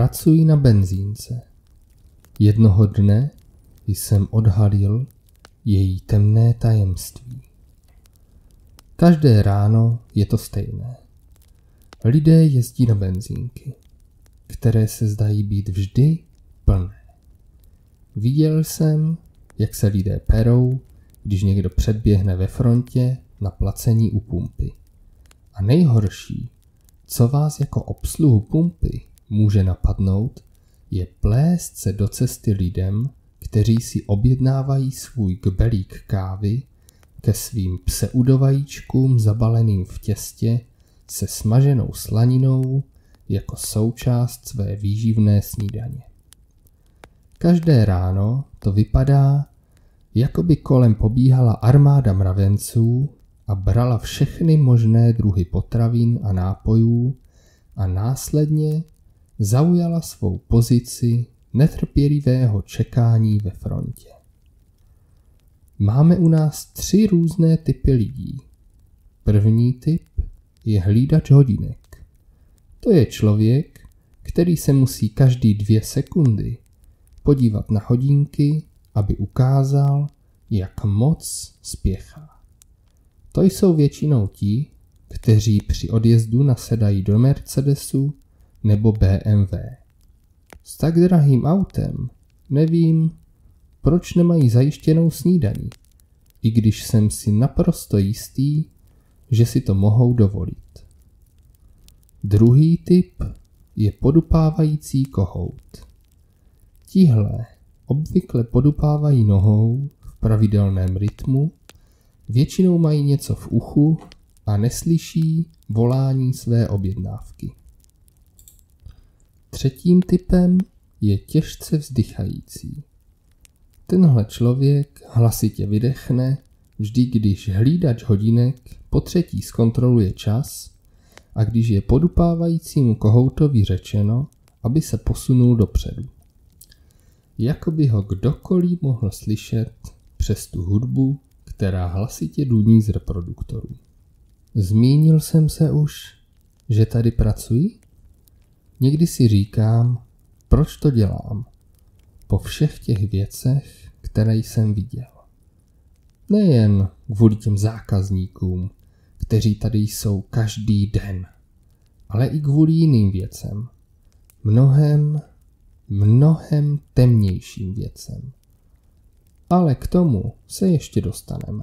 Pracuji na benzínce. Jednoho dne jsem odhalil její temné tajemství. Každé ráno je to stejné. Lidé jezdí na benzínky, které se zdají být vždy plné. Viděl jsem, jak se lidé perou, když někdo předběhne ve frontě na placení u pumpy. A nejhorší, co vás jako obsluhu pumpy může napadnout, je plést se do cesty lidem, kteří si objednávají svůj kbelík kávy ke svým pseudovajíčkům zabaleným v těstě se smaženou slaninou jako součást své výživné snídaně. Každé ráno to vypadá, jako by kolem pobíhala armáda mravenců a brala všechny možné druhy potravin a nápojů a následně zaujala svou pozici netrpělivého čekání ve frontě. Máme u nás 3 různé typy lidí. První typ je hlídač hodinek. To je člověk, který se musí každý 2 sekundy podívat na hodinky, aby ukázal, jak moc spěchá. To jsou většinou ti, kteří při odjezdu nasedají do Mercedesu nebo BMW. S tak drahým autem nevím, proč nemají zajištěnou snídani, i když jsem si naprosto jistý, že si to mohou dovolit. Druhý typ je podupávající kohout. Tihle obvykle podupávají nohou v pravidelném rytmu, většinou mají něco v uchu a neslyší volání své objednávky. Třetím typem je těžce vzdychající. Tenhle člověk hlasitě vydechne vždy, když hlídač hodinek po 3. zkontroluje čas a když je podupávajícímu kohoutovi řečeno, aby se posunul dopředu. Jako by ho kdokoliv mohl slyšet přes tu hudbu, která hlasitě duní z reproduktorů. Zmínil jsem se už, že tady pracuji? Někdy si říkám, proč to dělám, po všech těch věcech, které jsem viděl. Nejen kvůli těm zákazníkům, kteří tady jsou každý den, ale i kvůli jiným věcem. Mnohem temnějším věcem. Ale k tomu se ještě dostaneme.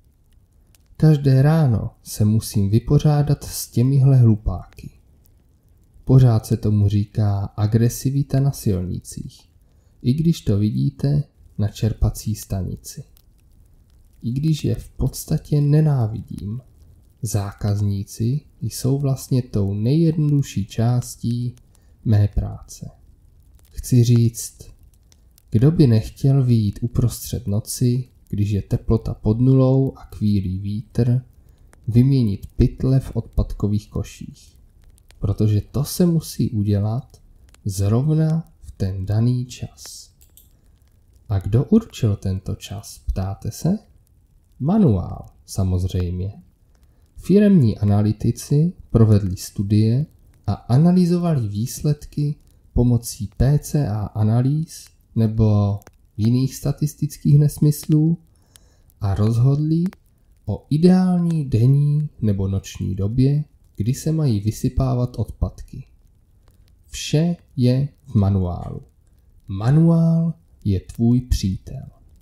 Každé ráno se musím vypořádat s těmihle hlupáky. Pořád se tomu říká agresivita na silnicích, i když to vidíte na čerpací stanici. I když je v podstatě nenávidím, zákazníci jsou vlastně tou nejjednodušší částí mé práce. Chci říct, kdo by nechtěl vyjít uprostřed noci, když je teplota pod nulou a kvílí vítr, vyměnit pytle v odpadkových koších. Protože to se musí udělat zrovna v ten daný čas. A kdo určil tento čas, ptáte se? Manuál, samozřejmě. Firemní analytici provedli studie a analyzovali výsledky pomocí PCA analýz nebo jiných statistických nesmyslů a rozhodli o ideální denní nebo noční době, kdy se mají vysypávat odpadky. Vše je v manuálu. Manuál je tvůj přítel.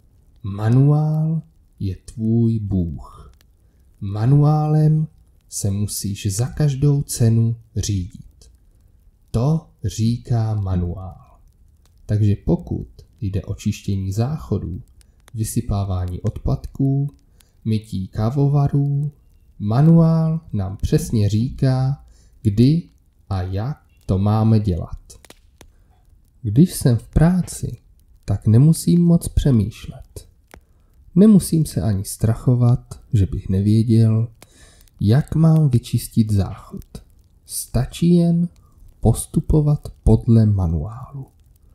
Manuál je tvůj Bůh. Manuálem se musíš za každou cenu řídit. To říká manuál. Takže pokud jde o čištění záchodů, vysypávání odpadků, mytí kávovarů, manuál nám přesně říká, kdy a jak to máme dělat. Když jsem v práci, tak nemusím moc přemýšlet. Nemusím se ani strachovat, že bych nevěděl, jak mám vyčistit záchod. Stačí jen postupovat podle manuálu.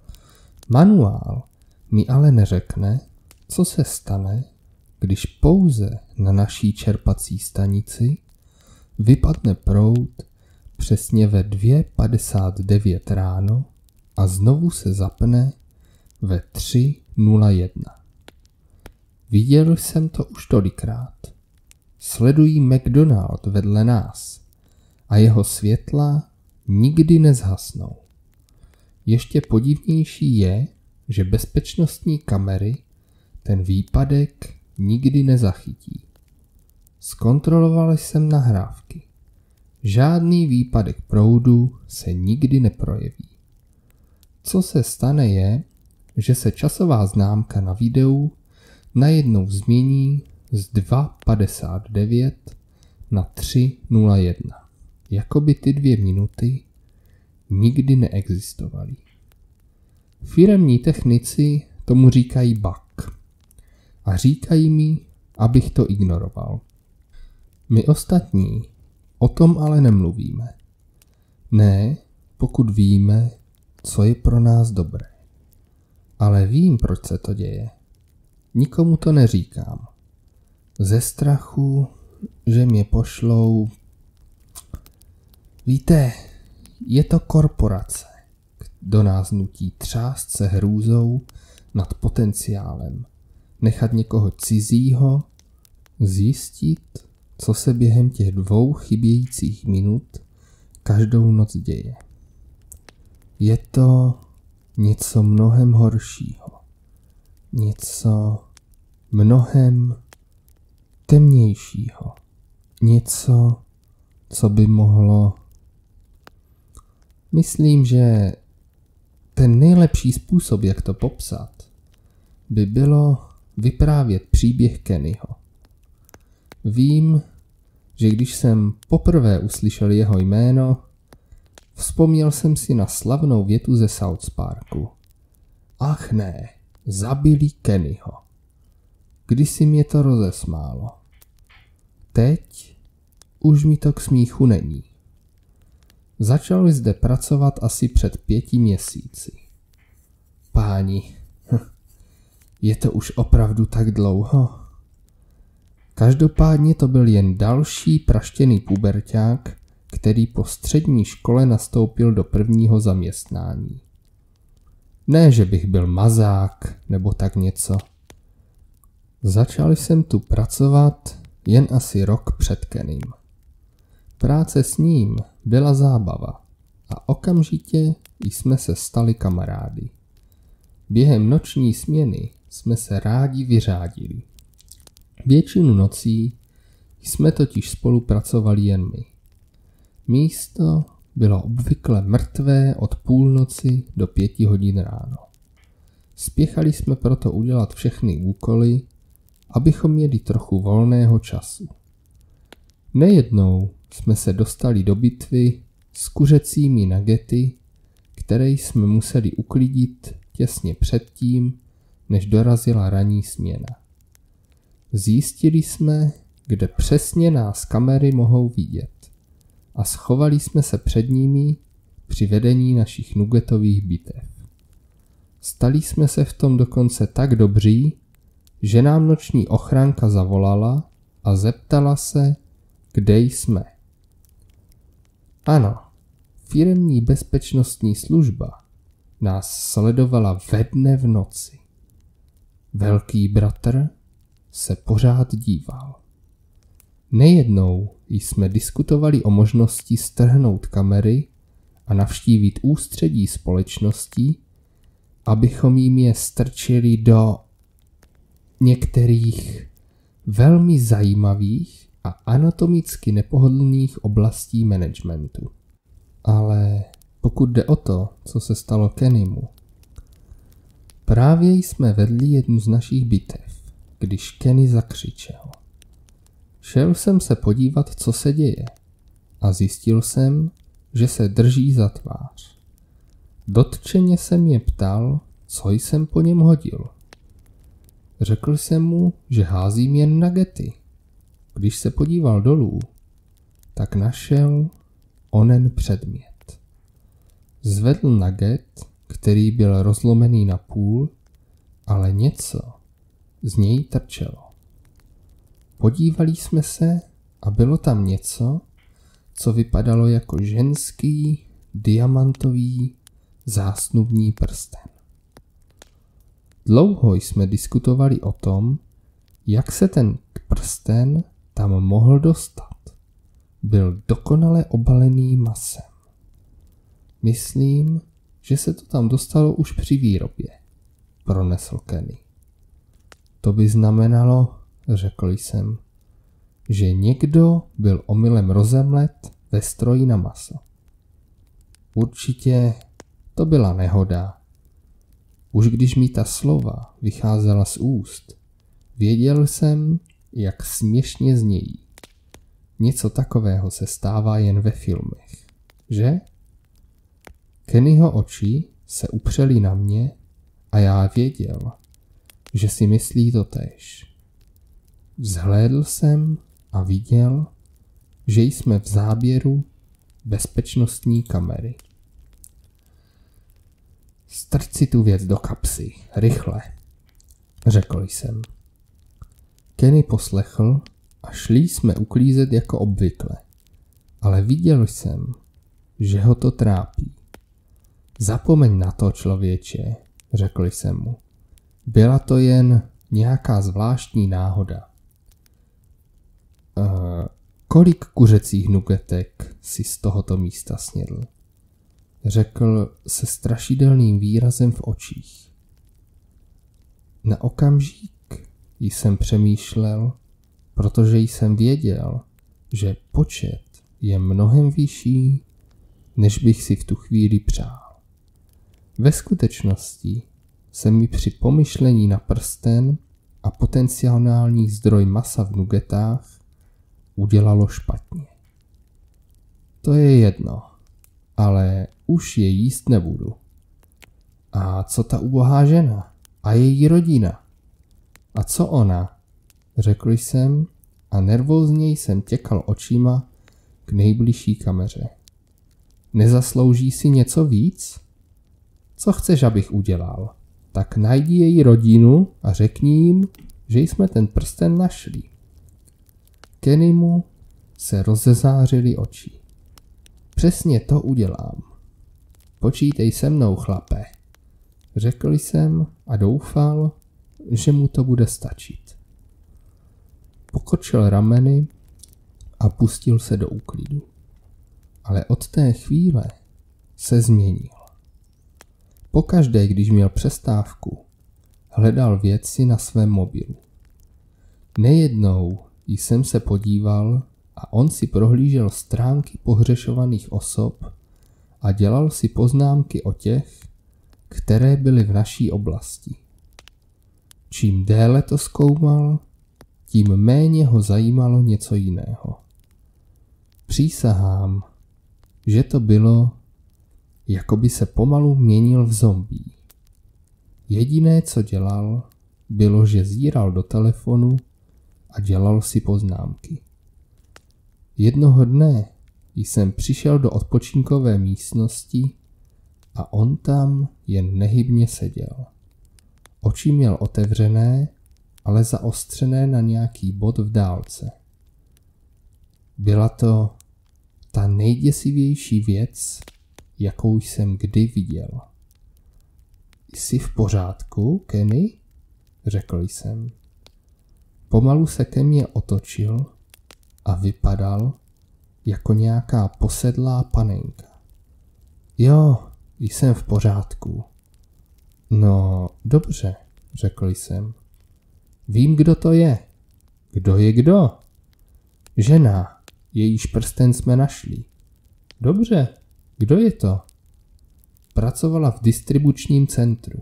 Manuál mi ale neřekne, co se stane, když pouze na naší čerpací stanici vypadne proud přesně ve 2:59 ráno a znovu se zapne ve 3:01. Viděl jsem to už tolikrát. Sledují McDonald vedle nás a jeho světla nikdy nezhasnou. Ještě podivnější je, že bezpečnostní kamery ten výpadek nikdy nezachytí. Zkontroloval jsem nahrávky. Žádný výpadek proudu se nikdy neprojeví. Co se stane je, že se časová známka na videu najednou změní z 2:59 na 3:01. Jakoby ty 2 minuty nikdy neexistovaly. Firemní technici tomu říkají bug a říkají mi, abych to ignoroval. My ostatní o tom ale nemluvíme. Ne, pokud víme, co je pro nás dobré. Ale vím, proč se to děje. Nikomu to neříkám. Ze strachu, že mě pošlou. Víte, je to korporace, kdo nás nutí třást se hrůzou nad potenciálem, nechat někoho cizího zjistit, co se během těch 2 chybějících minut každou noc děje. Je to něco mnohem horšího. Něco mnohem temnějšího. Něco, co by mohlo. Myslím, že ten nejlepší způsob, jak to popsat, by bylo vyprávět příběh Kennyho. Vím, že když jsem poprvé uslyšel jeho jméno, vzpomněl jsem si na slavnou větu ze South Parku. Ach ne, zabili Kennyho. Kdysi mě to rozesmálo. Teď už mi to k smíchu není. Začal zde pracovat asi před 5 měsíci. Páni, je to už opravdu tak dlouho? Každopádně to byl jen další praštěný puberťák, který po střední škole nastoupil do prvního zaměstnání. Ne, že bych byl mazák nebo tak něco. Začal jsem tu pracovat jen asi rok před Kenym. Práce s ním byla zábava a okamžitě jsme se stali kamarády. Během noční směny jsme se rádi vyřádili. Většinu nocí jsme totiž spolupracovali jen my. Místo bylo obvykle mrtvé od půlnoci do 5 hodin ráno. Spěchali jsme proto udělat všechny úkoly, abychom měli trochu volného času. Nejednou jsme se dostali do bitvy s kuřecími nuggety, které jsme museli uklidit těsně předtím, než dorazila ranní směna. Zjistili jsme, kde přesně nás kamery mohou vidět a schovali jsme se před nimi při vedení našich nuggetových bitev. Stali jsme se v tom dokonce tak dobří, že nám noční ochránka zavolala a zeptala se, kde jsme. Ano, firemní bezpečnostní služba nás sledovala ve dne v noci. Velký bratr se pořád díval. Nejednou jsme diskutovali o možnosti strhnout kamery a navštívit ústředí společností, abychom jim je strčili do některých velmi zajímavých a anatomicky nepohodlných oblastí managementu. Ale pokud jde o to, co se stalo Kennymu, právě jsme vedli jednu z našich bitev, když Kenny zakřičel. Šel jsem se podívat, co se děje, a zjistil jsem, že se drží za tvář. Dotčeně se mě ptal, co jsem po něm hodil. Řekl jsem mu, že házím jen nuggety. Když se podíval dolů, tak našel onen předmět. Zvedl nugget, který byl rozlomený na půl, ale něco z něj trčelo. Podívali jsme se a bylo tam něco, co vypadalo jako ženský, diamantový, zásnubní prsten. Dlouho jsme diskutovali o tom, jak se ten prsten tam mohl dostat. Byl dokonale obalený masem. Myslím, že se to tam dostalo už při výrobě, pronesl Kenny. To by znamenalo, řekl jsem, že někdo byl omylem rozemlet ve stroji na maso. Určitě to byla nehoda. Už když mi ta slova vycházela z úst, věděl jsem, jak směšně znějí. Něco takového se stává jen ve filmech, že? Kennyho oči se upřely na mě a já věděl, že si myslí totéž. Vzhlédl jsem a viděl, že jsme v záběru bezpečnostní kamery. Strč si tu věc do kapsy, rychle, řekl jsem. Kenny poslechl a šli jsme uklízet jako obvykle, ale viděl jsem, že ho to trápí. Zapomeň na to, člověče, řekl jsem mu. Byla to jen nějaká zvláštní náhoda. Kolik kuřecích nugetek si z tohoto místa snědl? Řekl se strašidelným výrazem v očích. Na okamžik jsem přemýšlel, protože jsem věděl, že počet je mnohem vyšší, než bych si v tu chvíli přál. Ve skutečnosti se mi při pomyšlení na prsten a potenciální zdroj masa v nugetách udělalo špatně. To je jedno, ale už je jíst nebudu. A co ta ubohá žena? A její rodina? A co ona? Řekl jsem a nervózněji jsem těkal očima k nejbližší kameře. Nezaslouží si něco víc? Co chceš, abych udělal? Tak najdi její rodinu a řekni jim, že jsme ten prsten našli. Kennymu se rozezářily oči. Přesně to udělám. Počítej se mnou, chlape, řekl jsem a doufal, že mu to bude stačit. Pokrčil rameny a pustil se do úklidu. Ale od té chvíle se změnil. Pokaždé, když měl přestávku, hledal věci na svém mobilu. Nejednou jsem se podíval a on si prohlížel stránky pohřešovaných osob a dělal si poznámky o těch, které byly v naší oblasti. Čím déle to zkoumal, tím méně ho zajímalo něco jiného. Přísahám, že to bylo, jako by se pomalu měnil v zombie. Jediné, co dělal, bylo, že zíral do telefonu a dělal si poznámky. Jednoho dne jsem přišel do odpočinkové místnosti a on tam jen nehybně seděl. Oči měl otevřené, ale zaostřené na nějaký bod v dálce. Byla to ta nejděsivější věc, jakou jsem kdy viděl. Jsi v pořádku, Kenny? Řekl jsem. Pomalu se ke mně otočil a vypadal jako nějaká posedlá panenka. Jo, jsem v pořádku. No, dobře, řekl jsem. Vím, kdo to je. Kdo je kdo? Žena, jejíž prsten jsme našli. Dobře, kdo je to? Pracovala v distribučním centru.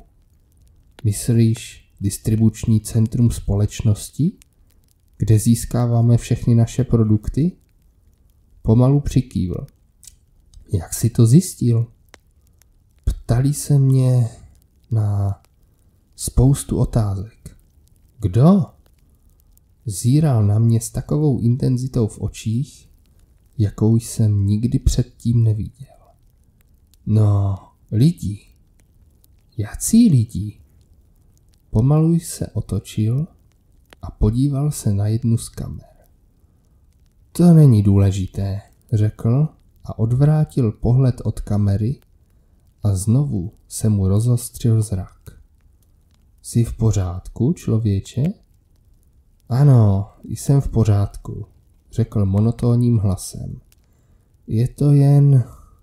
Myslíš distribuční centrum společnosti, kde získáváme všechny naše produkty? Pomalu přikývl. Jak jsi to zjistil? Ptali se mě na spoustu otázek. Kdo? Zíral na mě s takovou intenzitou v očích, jakou jsem nikdy předtím neviděl. No, lidi. Jací lidi? Pomalu se otočil a podíval se na jednu z kamer. To není důležité, řekl a odvrátil pohled od kamery a znovu se mu rozostřil zrak. Jsi v pořádku, člověče? Ano, jsem v pořádku, řekl monotónním hlasem. Je to jen...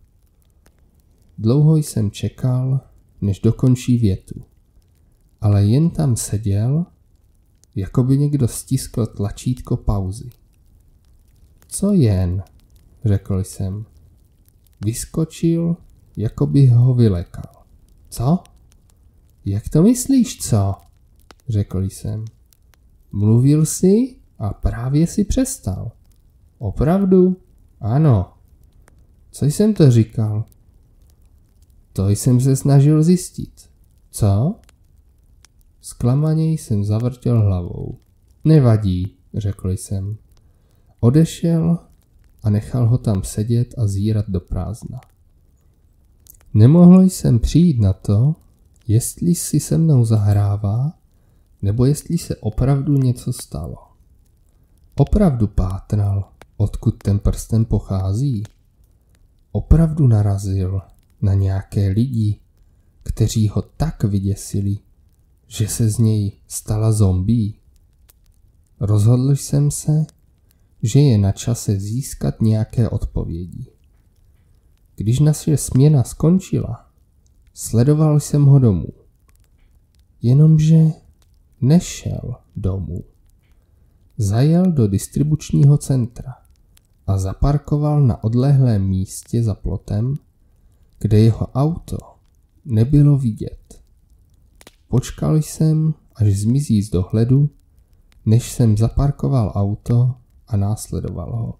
Dlouho jsem čekal, než dokončí větu, ale jen tam seděl, jako by někdo stiskl tlačítko pauzy. Co jen, řekl jsem. Vyskočil, jako by ho vylekal. Co? Jak to myslíš, co? Řekl jsem. Mluvil jsi a právě si přestal. Opravdu? Ano. Co jsem to říkal? To jsem se snažil zjistit. Co? Zklamaně jsem zavrtěl hlavou. Nevadí, řekl jsem. Odešel a nechal ho tam sedět a zírat do prázdna. Nemohl jsem přijít na to, jestli si se mnou zahrává, nebo jestli se opravdu něco stalo. Opravdu pátral, odkud ten prsten pochází. Opravdu narazil na nějaké lidi, kteří ho tak vyděsili, že se z něj stala zombie. Rozhodl jsem se, že je na čase získat nějaké odpovědi. Když naše směna skončila, sledoval jsem ho domů. Jenomže nešel domů. Zajel do distribučního centra a zaparkoval na odlehlém místě za plotem, kde jeho auto nebylo vidět. Počkal jsem, až zmizí z dohledu, než jsem zaparkoval auto a následoval ho.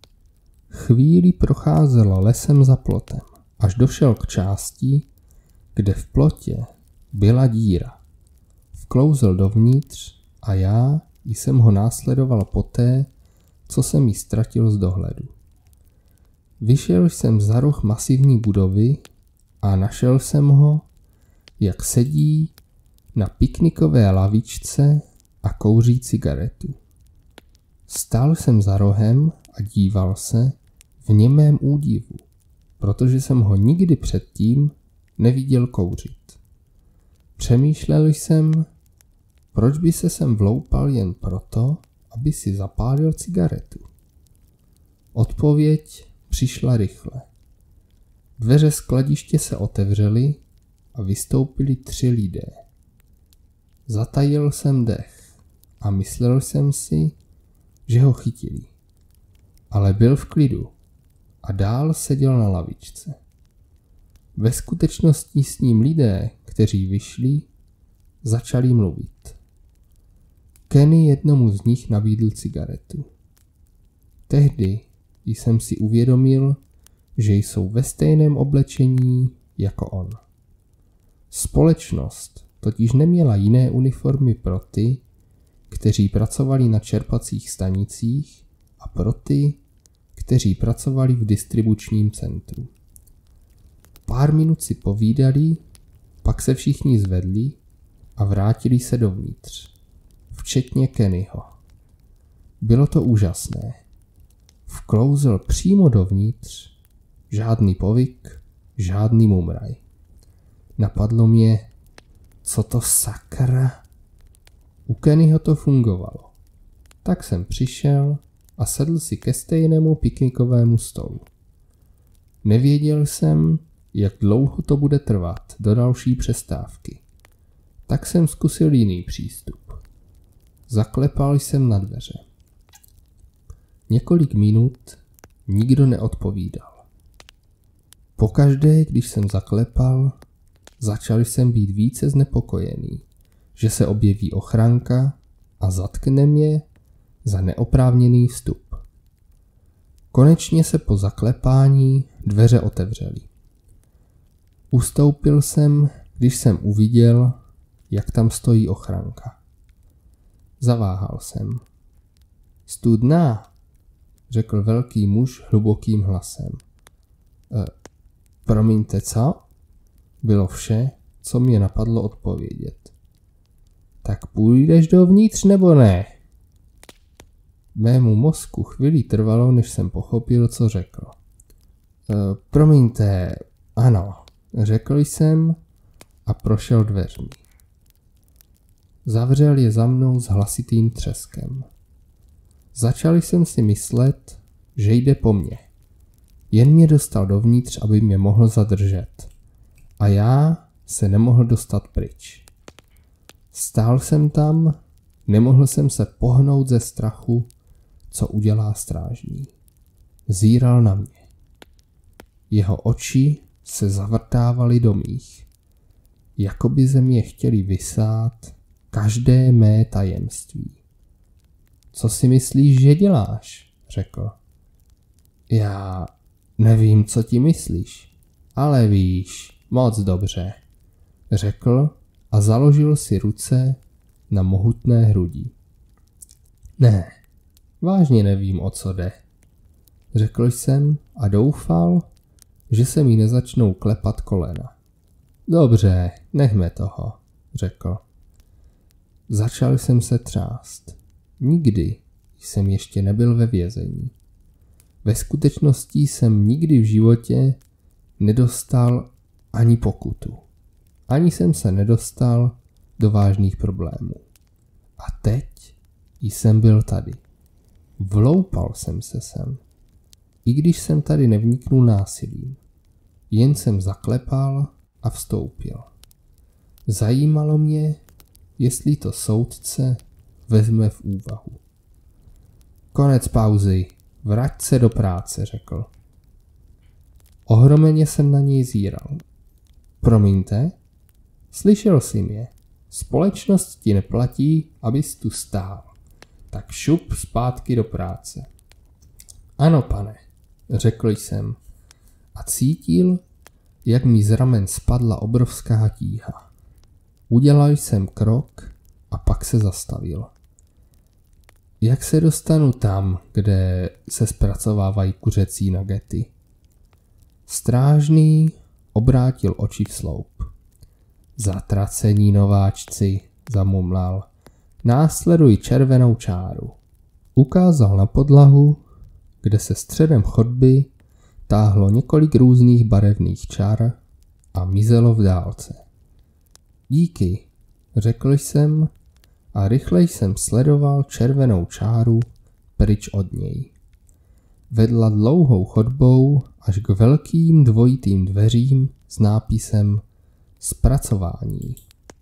Chvíli procházel lesem za plotem, až došel k části, kde v plotě byla díra. Vklouzl dovnitř a já jsem ho následoval poté, co jsem ji ztratil z dohledu. Vyšel jsem za roh masivní budovy a našel jsem ho, jak sedí na piknikové lavičce a kouří cigaretu. Stál jsem za rohem a díval se v němém údivu, protože jsem ho nikdy předtím neviděl kouřit. Přemýšlel jsem, proč by se sem vloupal jen proto, aby si zapálil cigaretu. Odpověď přišla rychle. Dveře skladiště se otevřely a vystoupili 3 lidé. Zatajil jsem dech a myslel jsem si, že ho chytili. Ale byl v klidu a dál seděl na lavičce. Ve skutečnosti s ním lidé, kteří vyšli, začali mluvit. Kenny jednomu z nich nabídl cigaretu. Tehdy jsem si uvědomil, že jsou ve stejném oblečení jako on. Společnost totiž neměla jiné uniformy pro ty, kteří pracovali na čerpacích stanicích a pro ty, kteří pracovali v distribučním centru. Pár minut si povídali, pak se všichni zvedli a vrátili se dovnitř, včetně Kennyho. Bylo to úžasné. Vklouzl přímo dovnitř, žádný povyk, žádný mumraj. Napadlo mě, co to sakra? U Kennyho to fungovalo. Tak jsem přišel a sedl si ke stejnému piknikovému stolu. Nevěděl jsem, jak dlouho to bude trvat do další přestávky. Tak jsem zkusil jiný přístup. Zaklepal jsem na dveře. Několik minut nikdo neodpovídal. Pokaždé, když jsem zaklepal, začal jsem být více znepokojený, že se objeví ochranka a zatkne mě za neoprávněný vstup. Konečně se po zaklepání dveře otevřely. Ustoupil jsem, když jsem uviděl, jak tam stojí ochranka. Zaváhal jsem. Studná, řekl velký muž hlubokým hlasem. Promiňte, co? Bylo vše, co mě napadlo odpovědět. Tak půjdeš dovnitř nebo ne? Mému mozku chvíli trvalo, než jsem pochopil, co řekl. Promiňte, ano, řekl jsem a prošel dveřmi. Zavřel je za mnou s hlasitým třeskem. Začal jsem si myslet, že jde po mně. Jen mě dostal dovnitř, aby mě mohl zadržet. A já se nemohl dostat pryč. Stál jsem tam, nemohl jsem se pohnout ze strachu, co udělá strážný. Zíral na mě. Jeho oči se zavrtávaly do mých. Jakoby ze mě chtěli vysát každé mé tajemství. Co si myslíš, že děláš? Řekl. Já nevím, co ti myslíš, ale víš, moc dobře, řekl a založil si ruce na mohutné hrudi. Ne, vážně nevím, o co jde, řekl jsem a doufal, že se mi nezačnou klepat kolena. Dobře, nechme toho, řekl. Začal jsem se třást. Nikdy jsem ještě nebyl ve vězení. Ve skutečnosti jsem nikdy v životě nedostal ani pokutu. Ani jsem se nedostal do vážných problémů. A teď jsem byl tady. Vloupal jsem se sem. I když jsem tady nevniknul násilím. Jen jsem zaklepal a vstoupil. Zajímalo mě, jestli to soudce vezme v úvahu. Konec pauzy, vrať se do práce, řekl. Ohromeně jsem na něj zíral. Promiňte? Slyšel jsi mě. Společnost ti neplatí, abys tu stál. Tak šup zpátky do práce. Ano, pane, řekl jsem a cítil, jak mi z ramen spadla obrovská tíha. Udělal jsem krok a pak se zastavil. Jak se dostanu tam, kde se zpracovávají kuřecí nugety? Strážný obrátil oči v sloup. Zatracení nováčci, zamumlal. Následuj červenou čáru. Ukázal na podlahu, kde se středem chodby táhlo několik různých barevných čar a mizelo v dálce. Díky, řekl jsem a rychle jsem sledoval červenou čáru pryč od něj. Vedla dlouhou chodbou až k velkým dvojitým dveřím s nápisem Zpracování.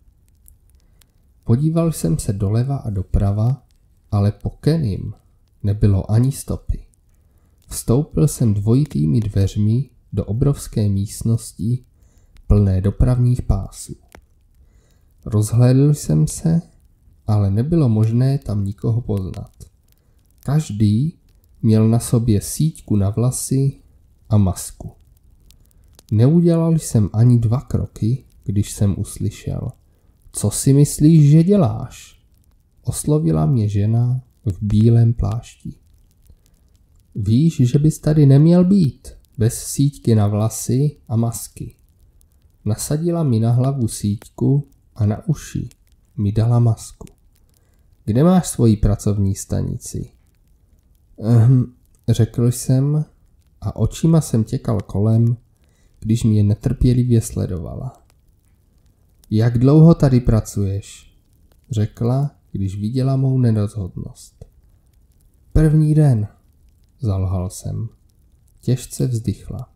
Podíval jsem se doleva a doprava, ale po Kenim nebylo ani stopy. Vstoupil jsem dvojitými dveřmi do obrovské místnosti plné dopravních pásů. Rozhlédl jsem se, ale nebylo možné tam nikoho poznat. Každý měl na sobě síťku na vlasy a masku. Neudělal jsem ani 2 kroky, když jsem uslyšel. Co si myslíš, že děláš? Oslovila mě žena v bílém plášti. Víš, že bys tady neměl být, bez síťky na vlasy a masky. Nasadila mi na hlavu síťku a na uši mi dala masku. Kde máš svoji pracovní stanici? Řekl jsem a očima jsem těkal kolem, když mě netrpělivě sledovala. Jak dlouho tady pracuješ? Řekla, když viděla mou nerozhodnost. 1. den, zalhal jsem. Těžce vzdychla.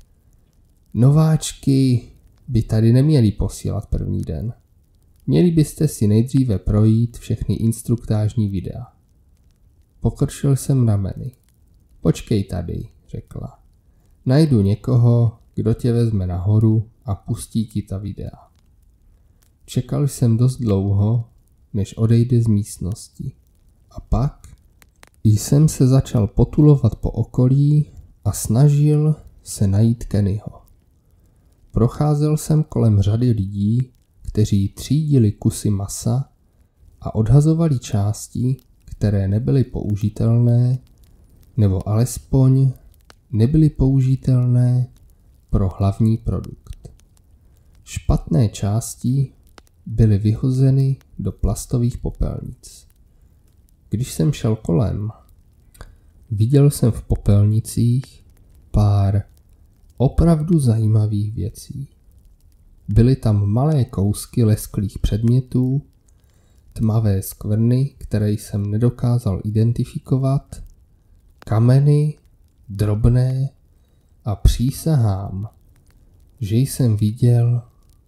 Nováčky by tady neměli posílat 1. den. Měli byste si nejdříve projít všechny instruktážní videa. Pokrčil jsem rameny. Počkej tady, řekla. Najdu někoho, kdo tě vezme nahoru a pustí ti ta videa. Čekal jsem dost dlouho, než odejde z místnosti. A pak jsem se začal potulovat po okolí a snažil se najít Kennyho. Procházel jsem kolem řady lidí, kteří třídili kusy masa a odhazovali části, které nebyly použitelné, nebo alespoň nebyly použitelné pro hlavní produkt. Špatné části byly vyhozeny do plastových popelnic. Když jsem šel kolem, viděl jsem v popelnicích pár opravdu zajímavých věcí. Byly tam malé kousky lesklých předmětů, tmavé skvrny, které jsem nedokázal identifikovat, kameny, drobné a přísahám, že jsem viděl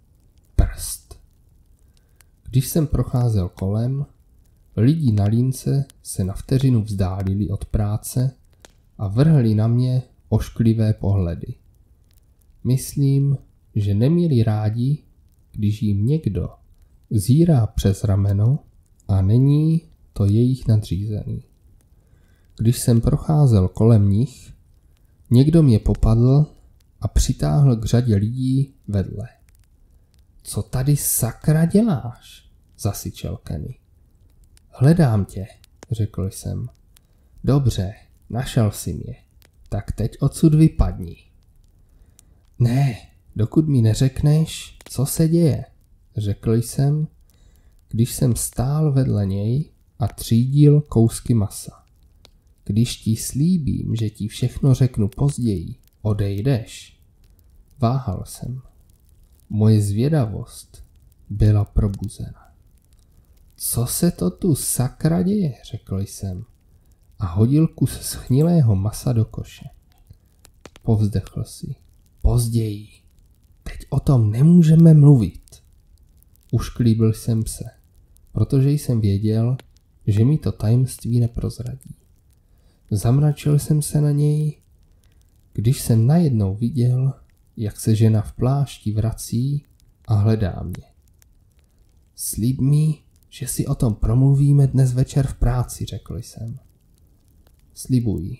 prst. Když jsem procházel kolem, lidi na línce se na vteřinu vzdálili od práce a vrhli na mě ošklivé pohledy. Myslím, že neměli rádi, když jim někdo zírá přes rameno a není to jejich nadřízený. Když jsem procházel kolem nich, někdo mě popadl a přitáhl k řadě lidí vedle. Co tady sakra děláš? Zasyčel Kenny. Hledám tě, řekl jsem. Dobře, našel jsi mě. Tak teď odsud vypadni. Ne, dokud mi neřekneš, co se děje, řekl jsem, když jsem stál vedle něj a třídil kousky masa. Když ti slíbím, že ti všechno řeknu později, odejdeš. Váhal jsem. Moje zvědavost byla probuzena. Co se to tu sakra děje, řekl jsem a hodil kus schnilého masa do koše. Povzdechl si. Později. Teď o tom nemůžeme mluvit. Ušklíbil jsem se, protože jsem věděl, že mi to tajemství neprozradí. Zamračil jsem se na něj, když jsem najednou viděl, jak se žena v plášti vrací a hledá mě. Slib mi, že si o tom promluvíme dnes večer v práci, řekl jsem. Slibuji.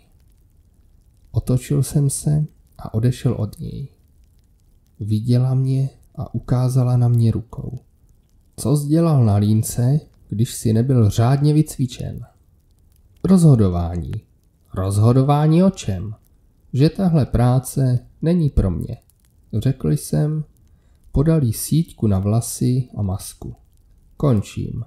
Otočil jsem se a odešel od něj. Viděla mě a ukázala na mě rukou. Co jsi dělal na línce, když jsi nebyl řádně vycvičen? Rozhodování. Rozhodování o čem? Že tahle práce není pro mě. Řekl jsem, podal jí síťku na vlasy a masku. Končím.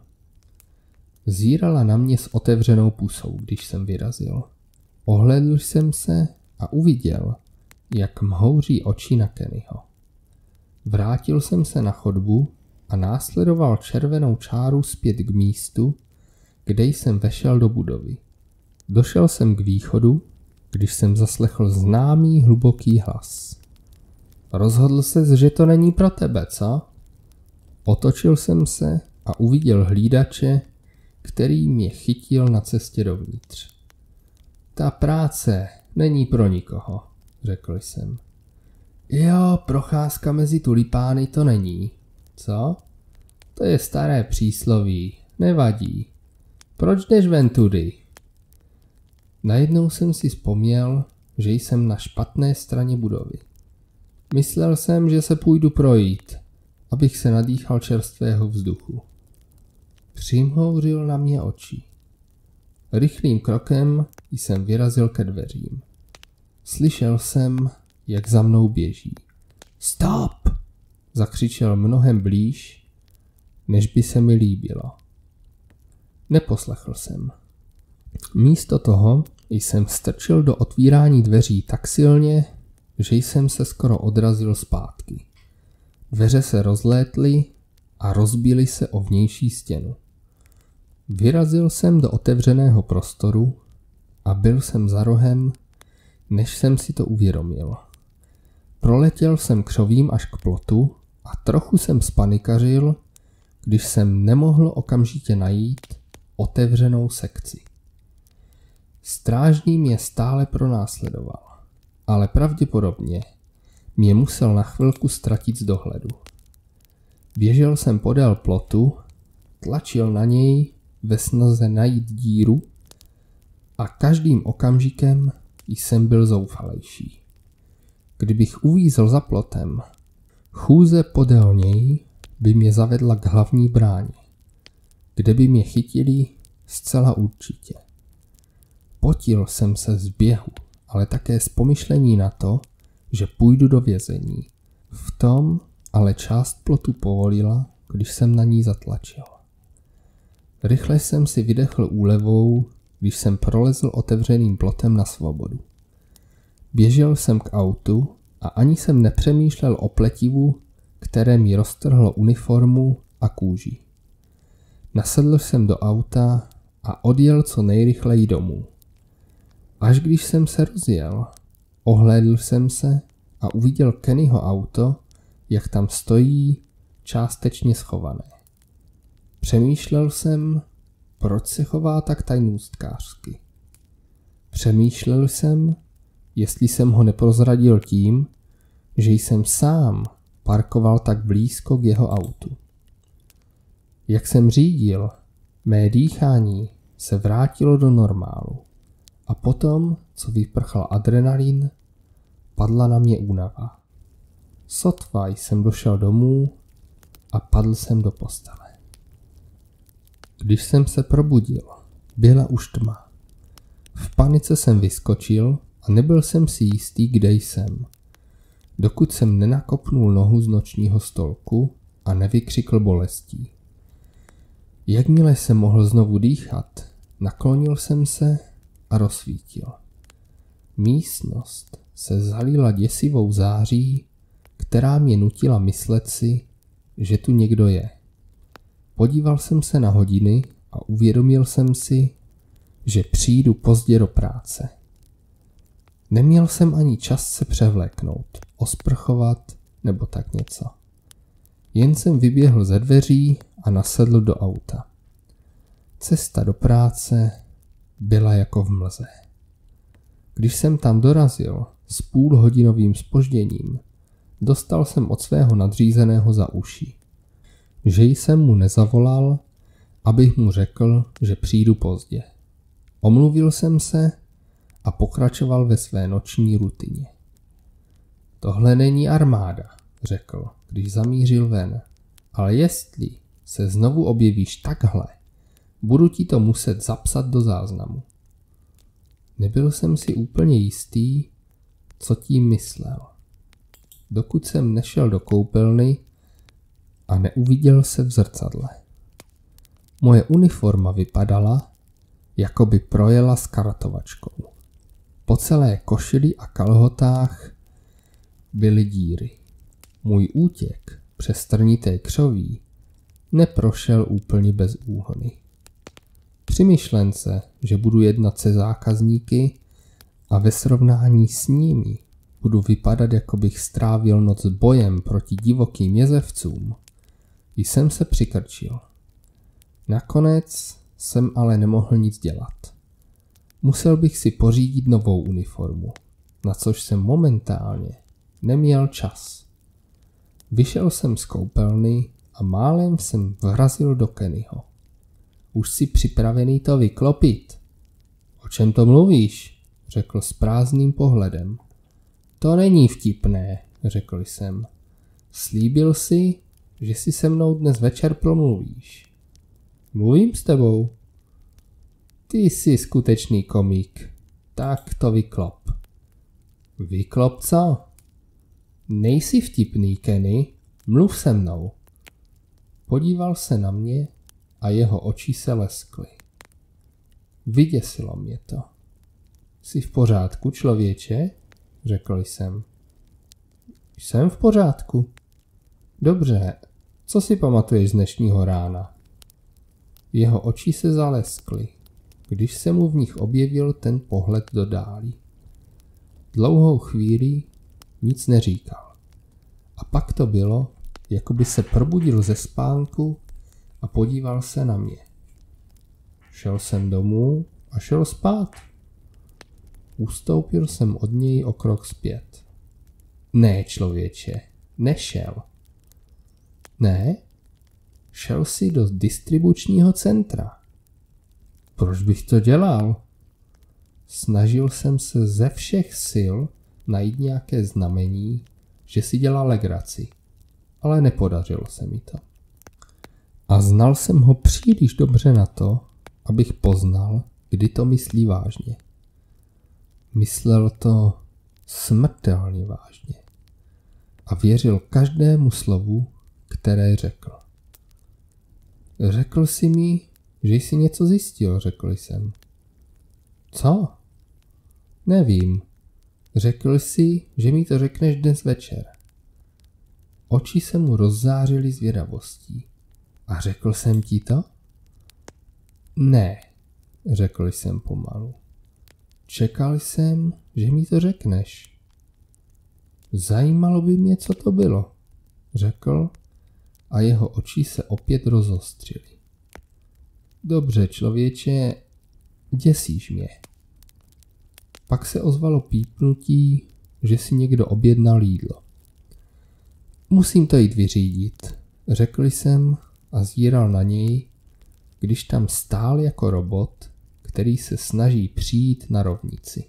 Zírala na mě s otevřenou pusou, když jsem vyrazil. Ohlédl jsem se a uviděl, jak mhouří oči na Kennyho. Vrátil jsem se na chodbu a následoval červenou čáru zpět k místu, kde jsem vešel do budovy. Došel jsem k východu, když jsem zaslechl známý hluboký hlas. Rozhodl ses, že to není pro tebe, co? Otočil jsem se a uviděl hlídače, který mě chytil na cestě dovnitř. Ta práce není pro nikoho, řekl jsem. Jo, procházka mezi tulipány to není. Co? To je staré přísloví, nevadí. Proč jdeš ven tudy? Najednou jsem si vzpomněl, že jsem na špatné straně budovy. Myslel jsem, že se půjdu projít, abych se nadýchal čerstvého vzduchu. Přimhouřil na mě oči. Rychlým krokem jsem vyrazil ke dveřím. Slyšel jsem, jak za mnou běží. Stop! Zakřičel mnohem blíž, než by se mi líbilo. Neposlechl jsem. Místo toho jsem strčil do otvírání dveří tak silně, že jsem se skoro odrazil zpátky. Dveře se rozlétly a rozbily se o vnější stěnu. Vyrazil jsem do otevřeného prostoru a byl jsem za rohem, než jsem si to uvědomil. Proletěl jsem křovím až k plotu a trochu jsem spanikařil, když jsem nemohl okamžitě najít otevřenou sekci. Strážný mě stále pronásledoval, ale pravděpodobně mě musel na chvilku ztratit z dohledu. Běžel jsem podél plotu, tlačil na něj ve snaze najít díru a každým okamžikem jsem byl zoufalejší. Kdybych uvízl za plotem, chůze podél něj by mě zavedla k hlavní bráně, kde by mě chytili zcela určitě. Potil jsem se z běhu, ale také z pomyšlení na to, že půjdu do vězení. V tom ale část plotu povolila, když jsem na ní zatlačil. Rychle jsem si vydechl úlevou, když jsem prolezl otevřeným plotem na svobodu. Běžel jsem k autu a ani jsem nepřemýšlel o pletivu, které mi roztrhlo uniformu a kůži. Nasedl jsem do auta a odjel co nejrychleji domů. Až když jsem se rozjel, ohlédl jsem se a uviděl Kennyho auto, jak tam stojí, částečně schované. Přemýšlel jsem, proč se chová tak tajnůstkářsky. Přemýšlel jsem, jestli jsem ho neprozradil tím, že jsem sám parkoval tak blízko k jeho autu. Jak jsem řídil, mé dýchání se vrátilo do normálu a potom, co vyprchal adrenalin, padla na mě únava. Sotva jsem došel domů a padl jsem do postele. Když jsem se probudil, byla už tma. V panice jsem vyskočil a nebyl jsem si jistý, kde jsem, dokud jsem nenakopnul nohu z nočního stolku a nevykřikl bolestí. Jakmile jsem mohl znovu dýchat, naklonil jsem se a rozsvítil. Místnost se zalila děsivou září, která mě nutila myslet si, že tu někdo je. Podíval jsem se na hodiny a uvědomil jsem si, že přijdu pozdě do práce. Neměl jsem ani čas se převléknout, osprchovat nebo tak něco. Jen jsem vyběhl ze dveří a nasedl do auta. Cesta do práce byla jako v mlze. Když jsem tam dorazil s půlhodinovým zpožděním, dostal jsem od svého nadřízeného za uši, že jsem mu nezavolal, abych mu řekl, že přijdu pozdě. Omluvil jsem se a pokračoval ve své noční rutině. Tohle není armáda, řekl, když zamířil ven, ale jestli se znovu objevíš takhle, budu ti to muset zapsat do záznamu. Nebyl jsem si úplně jistý, co tím myslel, dokud jsem nešel do koupelny a neuviděl se v zrcadle. Moje uniforma vypadala, jako by projela s kartovačkou. Po celé košili a kalhotách byly díry. Můj útěk přes trnité křoví neprošel úplně bez úhony. Při myšlence, že budu jednat se zákazníky a ve srovnání s nimi budu vypadat, jako bych strávil noc bojem proti divokým jezevcům, jsem se přikrčil. Nakonec jsem ale nemohl nic dělat. Musel bych si pořídit novou uniformu, na což jsem momentálně neměl čas. Vyšel jsem z koupelny a málem jsem vrazil do Kennyho. Už jsi připravený to vyklopit? O čem to mluvíš? Řekl s prázdným pohledem. To není vtipné, řekl jsem. Slíbil jsi, že si se mnou dnes večer promluvíš. Mluvím s tebou. Ty jsi skutečný komik. Tak to vyklop. Vyklop co? Nejsi vtipný, Kenny, mluv se mnou. Podíval se na mě a jeho oči se leskly. Vyděsilo mě to. Jsi v pořádku, člověče? Řekl jsem. Jsem v pořádku. Dobře, co si pamatuješ z dnešního rána? Jeho oči se zaleskly, když se mu v nich objevil ten pohled do dálí. Dlouhou chvíli nic neříkal. A pak to bylo, jako by se probudil ze spánku a podíval se na mě. Šel jsem domů a šel spát. Ustoupil jsem od něj o krok zpět. Ne, člověče, nešel. Ne? Šel jsi do distribučního centra. Proč bych to dělal? Snažil jsem se ze všech sil najít nějaké znamení, že si dělá legraci, ale nepodařilo se mi to. A znal jsem ho příliš dobře na to, abych poznal, kdy to myslí vážně. Myslel to smrtelně vážně a věřil každému slovu, které řekl. Řekl jsi mi, že jsi něco zjistil, řekl jsem. Co? Nevím. Řekl jsi, že mi to řekneš dnes večer. Oči se mu rozzářily zvědavostí. A řekl jsem ti to? Ne, řekl jsem pomalu. Čekal jsem, že mi to řekneš. Zajímalo by mě, co to bylo, řekl a jeho oči se opět rozostřily. Dobře, člověče, děsíš mě. Pak se ozvalo pípnutí, že si někdo objednal jídlo. Musím to jít vyřídit, řekl jsem a zíral na něj, když tam stál jako robot, který se snaží přijít na rovnici.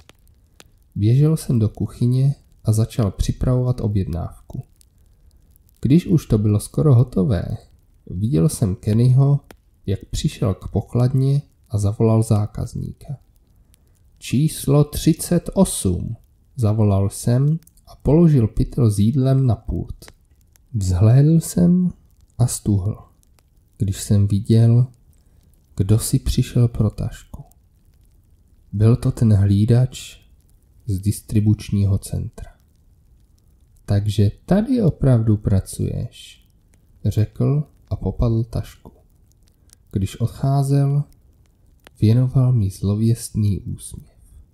Běžel jsem do kuchyně a začal připravovat objednávku. Když už to bylo skoro hotové, viděl jsem Kennyho, jak přišel k pokladně a zavolal zákazníka. Číslo 38, zavolal jsem a položil pytel s jídlem na pult. Vzhlédl jsem a stuhl, když jsem viděl, kdo si přišel pro tašku. Byl to ten hlídač z distribučního centra. Takže tady opravdu pracuješ, řekl a popadl tašku. Když odcházel, věnoval mi zlověstný úsměv.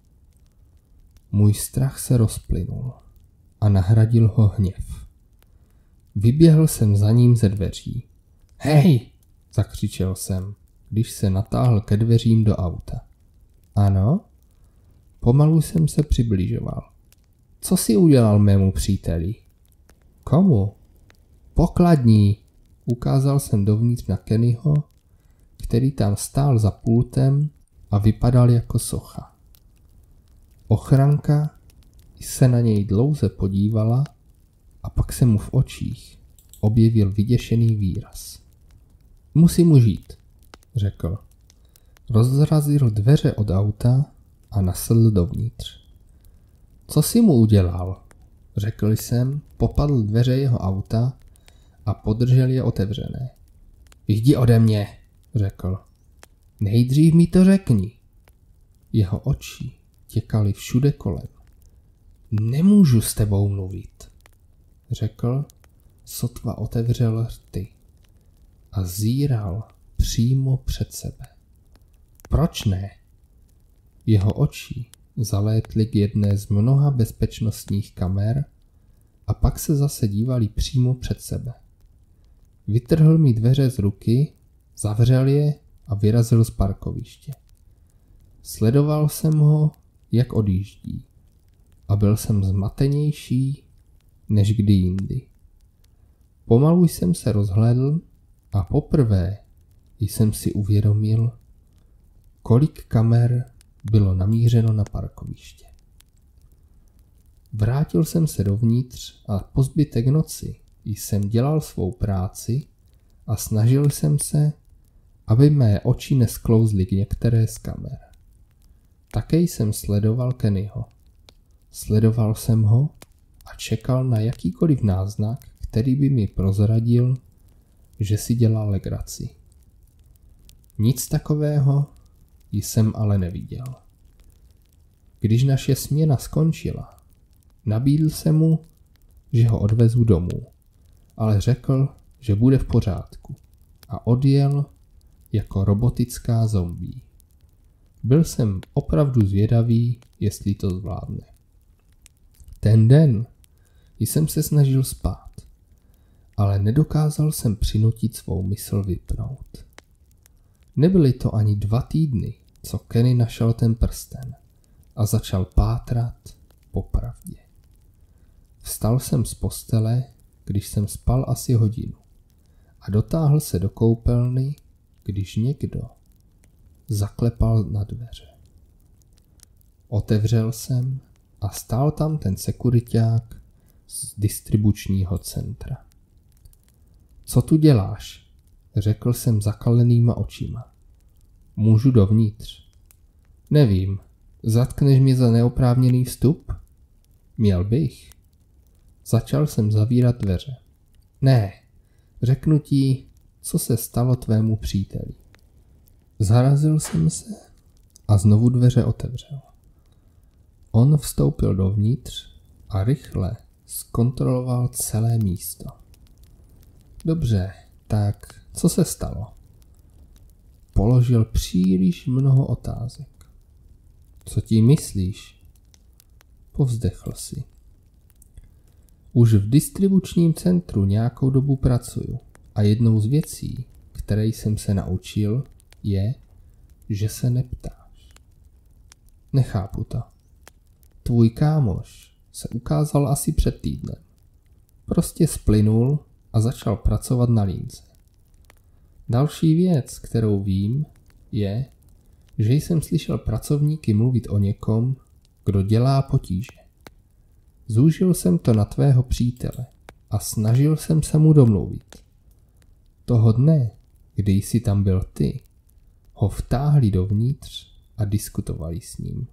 Můj strach se rozplynul a nahradil ho hněv. Vyběhl jsem za ním ze dveří. Hej, zakřičel jsem, když se natáhl ke dveřím do auta. Ano? Pomalu jsem se přibližoval. Co jsi udělal mému příteli? Komu? Pokladní, ukázal jsem dovnitř na Kennyho, který tam stál za pultem a vypadal jako socha. Ochranka se na něj dlouze podívala a pak se mu v očích objevil vyděšený výraz. Musím mu žít, řekl. Rozrazil dveře od auta a nasedl dovnitř. Co jsi mu udělal? Řekl jsem, popadl dveře jeho auta a podržel je otevřené. Jdi ode mě, řekl. Nejdřív mi to řekni. Jeho oči těkaly všude kolem. Nemůžu s tebou mluvit, řekl, sotva otevřel rty a zíral přímo před sebe. Proč ne? Jeho oči zalétly k jedné z mnoha bezpečnostních kamer a pak se zase dívali přímo před sebe. Vytrhl mi dveře z ruky, zavřel je a vyrazil z parkoviště. Sledoval jsem ho, jak odjíždí, a byl jsem zmatenější než kdy jindy. Pomalu jsem se rozhlédl a poprvé jsem si uvědomil, kolik kamer bylo namířeno na parkoviště. Vrátil jsem se dovnitř a po zbytek noci jsem dělal svou práci a snažil jsem se, aby mé oči nesklouzly k některé z kamer. Také jsem sledoval Kennyho. Sledoval jsem ho a čekal na jakýkoliv náznak, který by mi prozradil, že si dělá legraci. Nic takového jsem ale neviděl. Když naše směna skončila, nabídl jsem mu, že ho odvezu domů, ale řekl, že bude v pořádku a odjel jako robotická zombie. Byl jsem opravdu zvědavý, jestli to zvládne. Ten den jsem se snažil spát, ale nedokázal jsem přinutit svou mysl vypnout. Nebyly to ani 2 týdny, co Kenny našel ten prsten a začal pátrat po pravdě. Vstal jsem z postele, když jsem spal asi hodinu a dotáhl se do koupelny, když někdo zaklepal na dveře. Otevřel jsem a stál tam ten sekuriťák z distribučního centra. Co tu děláš? Řekl jsem zakalenýma očima. Můžu dovnitř? Nevím, zatkneš mě za neoprávněný vstup? Měl bych. Začal jsem zavírat dveře. Ne, řeknu ti, co se stalo tvému příteli. Zarazil jsem se a znovu dveře otevřel. On vstoupil dovnitř a rychle zkontroloval celé místo. Dobře, tak co se stalo? Položil příliš mnoho otázek. Co tím myslíš? Povzdechl si. Už v distribučním centru nějakou dobu pracuju a jednou z věcí, které jsem se naučil, je, že se neptáš. Nechápu to. Tvůj kámoš se ukázal asi před týdnem. Prostě splynul a začal pracovat na lince. Další věc, kterou vím, je, že jsem slyšel pracovníky mluvit o někom, kdo dělá potíže. Zúžil jsem to na tvého přítele a snažil jsem se mu domluvit. Toho dne, kdy jsi tam byl ty, ho vtáhli dovnitř a diskutovali s ním.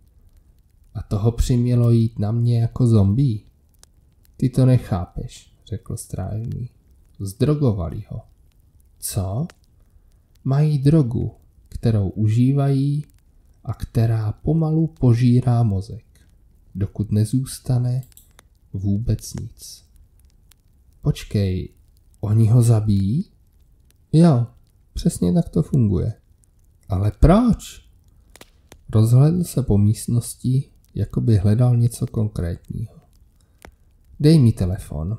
A toho přimělo jít na mě jako zombie. Ty to nechápeš, řekl strážný. Zdrogovali ho. Co? Mají drogu, kterou užívají a která pomalu požírá mozek, dokud nezůstane vůbec nic. Počkej, oni ho zabijí? Jo, přesně tak to funguje. Ale proč? Rozhlédl se po místnosti, jako by hledal něco konkrétního. Dej mi telefon.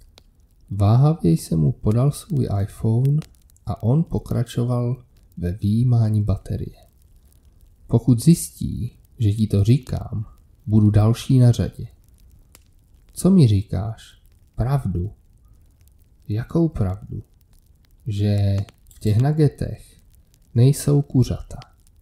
Váhavě jsem mu podal svůj iPhone a on pokračoval ve vyjímání baterie. Pokud zjistí, že ti to říkám, budu další na řadě. Co mi říkáš? Pravdu. Jakou pravdu? Že v těch nuggetech nejsou kuřata.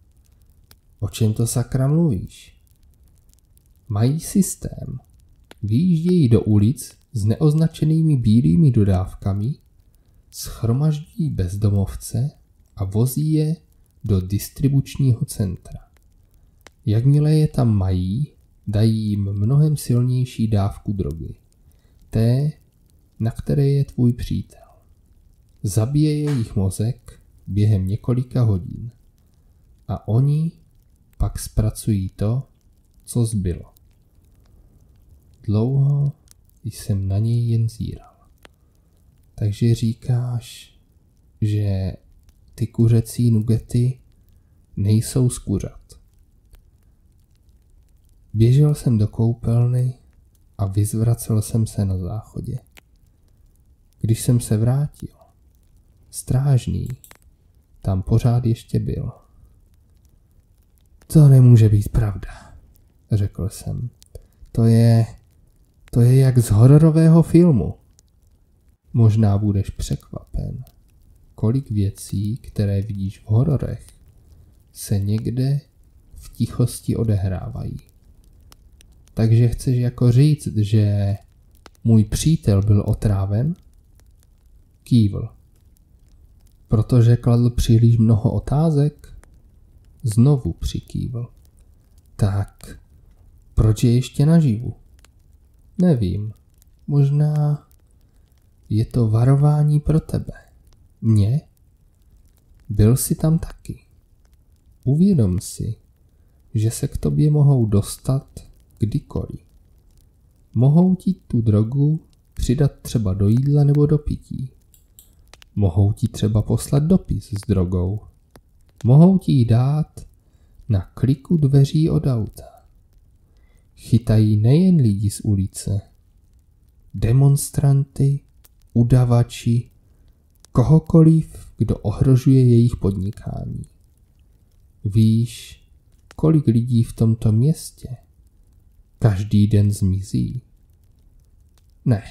O čem to sakra mluvíš? Mají systém. Vyjíždějí do ulic s neoznačenými bílými dodávkami, shromažďují bezdomovce a vozí je do distribučního centra. Jakmile je tam mají, dají jim mnohem silnější dávku drogy. Té, na které je tvůj přítel. Zabije jejich mozek během několika hodin. A oni pak zpracují to, co zbylo. Dlouho jsem na něj jen zíral. Takže říkáš, že ty kuřecí nugety nejsou z kuřat. Běžel jsem do koupelny a vyzvracel jsem se na záchodě. Když jsem se vrátil, strážný tam pořád ještě byl. To nemůže být pravda, řekl jsem. To je jak z hororového filmu. Možná budeš překvapen, kolik věcí, které vidíš v hororech, se někde v tichosti odehrávají. Takže chceš jako říct, že můj přítel byl otráven? Kývl. Protože kladl příliš mnoho otázek? Znovu přikývl. Tak, proč je ještě naživu? Nevím. Možná je to varování pro tebe. Mě? Byl jsi tam taky. Uvědom si, že se k tobě mohou dostat kdykoliv. Mohou ti tu drogu přidat třeba do jídla nebo do pití. Mohou ti třeba poslat dopis s drogou. Mohou ti ji dát na kliku dveří od auta. Chytají nejen lidi z ulice, demonstranty, udavači, kohokoliv, kdo ohrožuje jejich podnikání. Víš, kolik lidí v tomto městě každý den zmizí? Ne.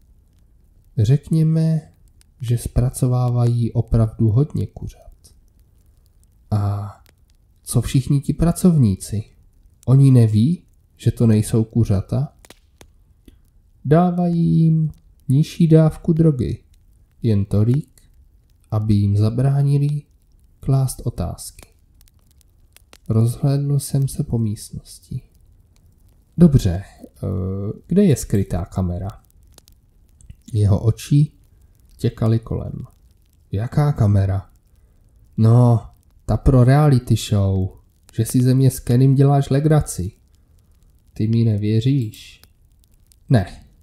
Řekněme, že zpracovávají opravdu hodně kuřat. A co všichni ti pracovníci? Oni neví, že to nejsou kuřata? Dávají jim nižší dávku drogy, jen tolik, aby jim zabránili klást otázky. Rozhlédl jsem se po místnosti. Dobře, kde je skrytá kamera? Jeho oči těkaly kolem. Jaká kamera? No, ta pro reality show, že si ze mě s Kenem děláš legraci. Ty mi nevěříš? Ne,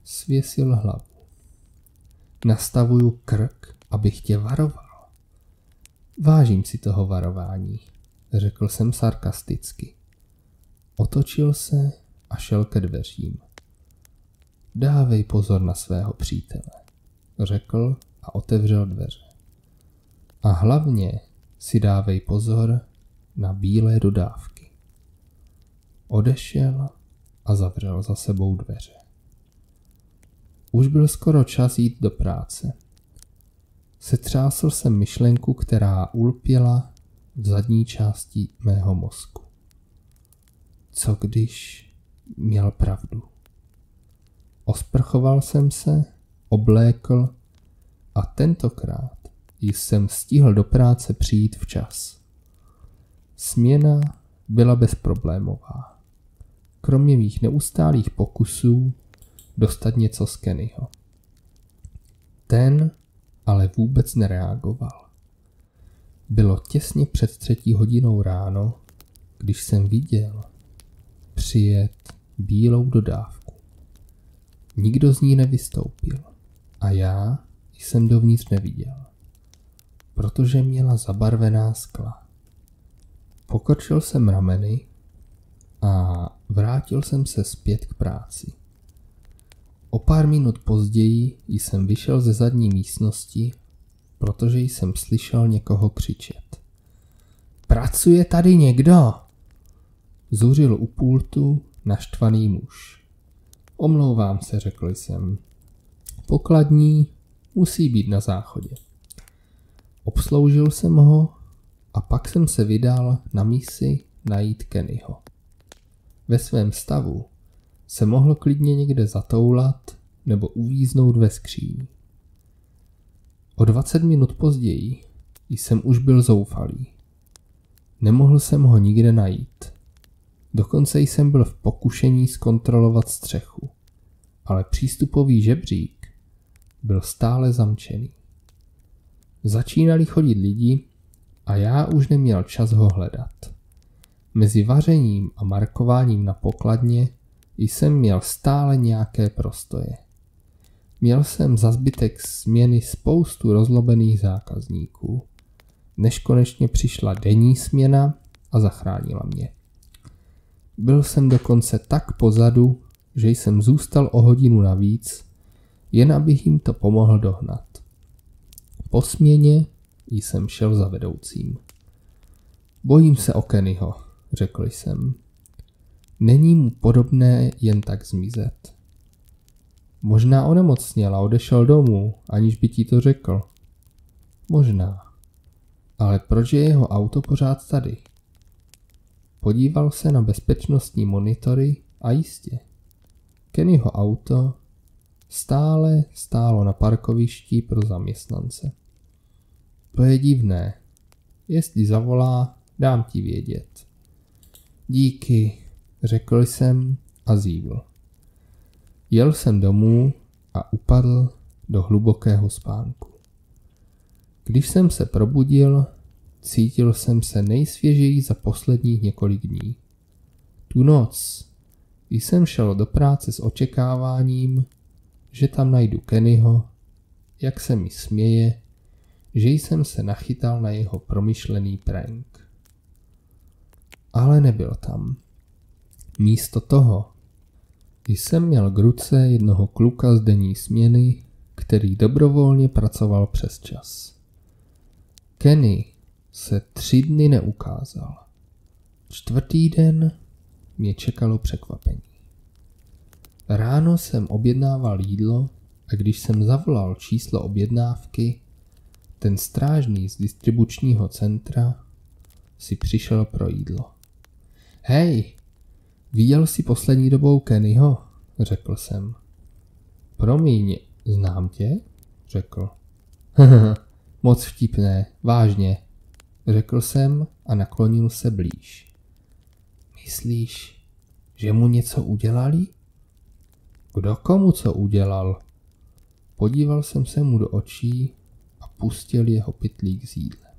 svěsil hlavu. Nastavuju krk, abych tě varoval. Vážím si toho varování, řekl jsem sarkasticky. Otočil se a šel ke dveřím. Dávej pozor na svého přítele, řekl a otevřel dveře. A hlavně si dávej pozor na bílé dodávky. Odešel a zavřel za sebou dveře. Už byl skoro čas jít do práce. Setřásl jsem myšlenku, která ulpěla v zadní části mého mozku. Co když měl pravdu? Osprchoval jsem se, oblékl a tentokrát jsem stihl do práce přijít včas. Směna byla bezproblémová. Kromě mých neustálých pokusů dostat něco z Kennyho. Ten ale vůbec nereagoval. Bylo těsně před 3 hodinou ráno, když jsem viděl přijet bílou dodávku. Nikdo z ní nevystoupil a já jsem dovnitř neviděl, protože měla zabarvená skla. Pokrčil jsem rameny a vrátil jsem se zpět k práci. O pár minut později jsem vyšel ze zadní místnosti, protože jsem slyšel někoho křičet. Pracuje tady někdo? Zuřil u pultu naštvaný muž. Omlouvám se, řekl jsem. Pokladní musí být na záchodě. Obsloužil jsem ho a pak jsem se vydal na misi najít Kennyho. Ve svém stavu se mohl klidně někde zatoulat nebo uvíznout ve skříni. O 20 minut později jsem už byl zoufalý. Nemohl jsem ho nikde najít. Dokonce jsem byl v pokušení zkontrolovat střechu, ale přístupový žebřík byl stále zamčený. Začínali chodit lidi a já už neměl čas ho hledat. Mezi vařením a markováním na pokladně jsem měl stále nějaké prostoje. Měl jsem za zbytek směny spoustu rozlobených zákazníků, než konečně přišla denní směna a zachránila mě. Byl jsem dokonce tak pozadu, že jsem zůstal o hodinu navíc, jen abych jim to pomohl dohnat. Po směně jsem šel za vedoucím. Bojím se o Kennyho, řekl jsem. Není mu podobné jen tak zmizet. Možná onemocněl a odešel domů, aniž by ti to řekl. Možná. Ale proč je jeho auto pořád tady? Podíval se na bezpečnostní monitory a jistě. Kennyho auto stále stálo na parkovišti pro zaměstnance. To je divné. Jestli zavolá, dám ti vědět. Díky, řekl jsem a zívl. Jel jsem domů a upadl do hlubokého spánku. Když jsem se probudil, cítil jsem se nejsvěžeji za posledních několik dní. Tu noc jsem šel do práce s očekáváním, že tam najdu Kennyho, jak se mi směje, že jsem se nachytal na jeho promyšlený prank. Ale nebyl tam. Místo toho jsem měl k ruce jednoho kluka z denní směny, který dobrovolně pracoval přes čas. Kenny se 3 dny neukázal. 4. den mě čekalo překvapení. Ráno jsem objednával jídlo a když jsem zavolal číslo objednávky, ten strážný z distribučního centra si přišel pro jídlo. Hej, viděl jsi poslední dobou Kennyho? Řekl jsem. Promiň, znám tě? Řekl. Moc vtipné, vážně, řekl jsem a naklonil se blíž. Myslíš, že mu něco udělali? Kdo komu co udělal? Podíval jsem se mu do očí a pustil jeho pytlík s jídlem.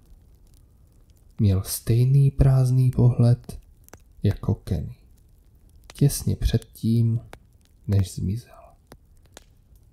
Měl stejný prázdný pohled jako Kenny. Těsně předtím, než zmizel.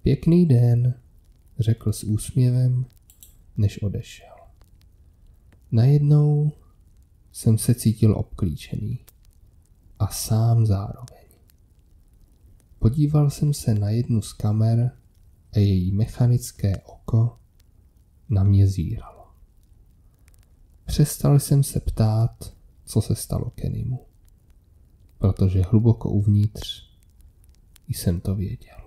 Pěkný den, řekl s úsměvem, než odešel. Najednou jsem se cítil obklíčený. A sám zároveň. Podíval jsem se na jednu z kamer a její mechanické oko na mě zíralo. Přestal jsem se ptát, co se stalo Kennymu, protože hluboko uvnitř jsem to věděl.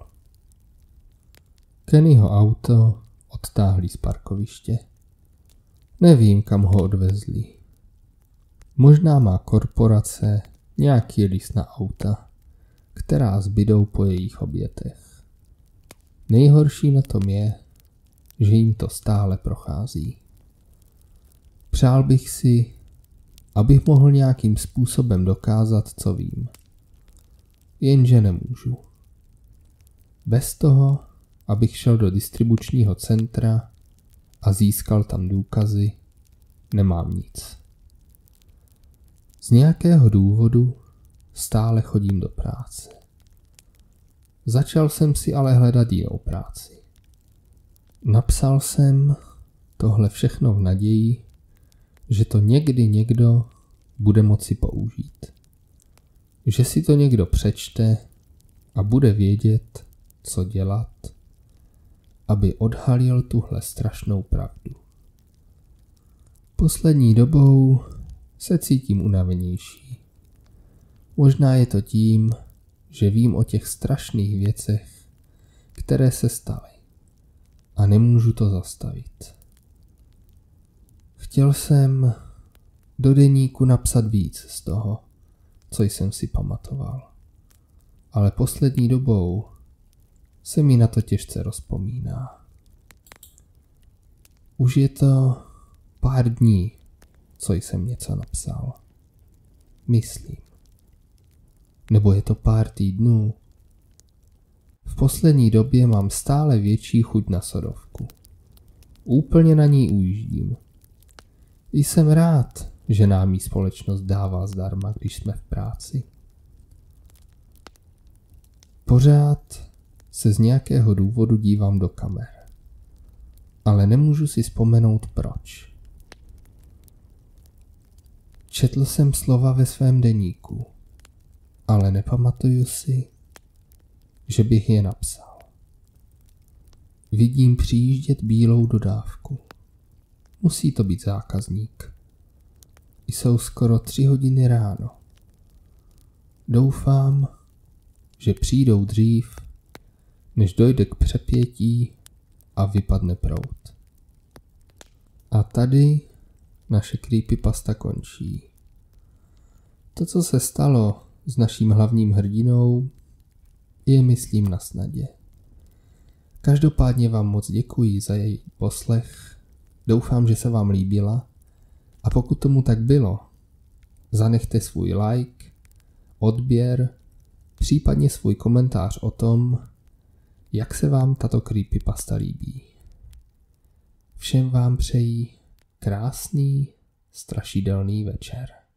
Kennyho auto odtáhli z parkoviště. Nevím, kam ho odvezli. Možná má korporace nějaký list na auta, která zbydou po jejich obětech. Nejhorší na tom je, že jim to stále prochází. Přál bych si, abych mohl nějakým způsobem dokázat, co vím. Jenže nemůžu. Bez toho, abych šel do distribučního centra a získal tam důkazy, nemám nic. Z nějakého důvodu stále chodím do práce. Začal jsem si ale hledat jinou práci. Napsal jsem tohle všechno v naději, že to někdy někdo bude moci použít. Že si to někdo přečte a bude vědět, co dělat, aby odhalil tuhle strašnou pravdu. Poslední dobou se cítím unavenější. Možná je to tím, že vím o těch strašných věcech, které se staly a nemůžu to zastavit. Chtěl jsem do deníku napsat víc z toho, co jsem si pamatoval, ale poslední dobou se mi na to těžce rozpomíná. Už je to pár dní, co jsem něco napsal. Myslím. Nebo je to pár týdnů. V poslední době mám stále větší chuť na sodovku. Úplně na ní ujíždím. Jsem rád, že nám ji společnost dává zdarma, když jsme v práci. Pořád se z nějakého důvodu dívám do kamer. Ale nemůžu si vzpomenout proč. Četl jsem slova ve svém deníku, ale nepamatuju si, že bych je napsal. Vidím přijíždět bílou dodávku. Musí to být zákazník. Jsou skoro 3 hodiny ráno. Doufám, že přijdou dřív, než dojde k přepětí a vypadne proud. A tady naše creepypasta končí. To, co se stalo s naším hlavním hrdinou, je, myslím, na snadě. Každopádně vám moc děkuji za její poslech. Doufám, že se vám líbila. A pokud tomu tak bylo, zanechte svůj like, odběr, případně svůj komentář o tom, jak se vám tato creepypasta líbí. Všem vám přeji krásný, strašidelný večer.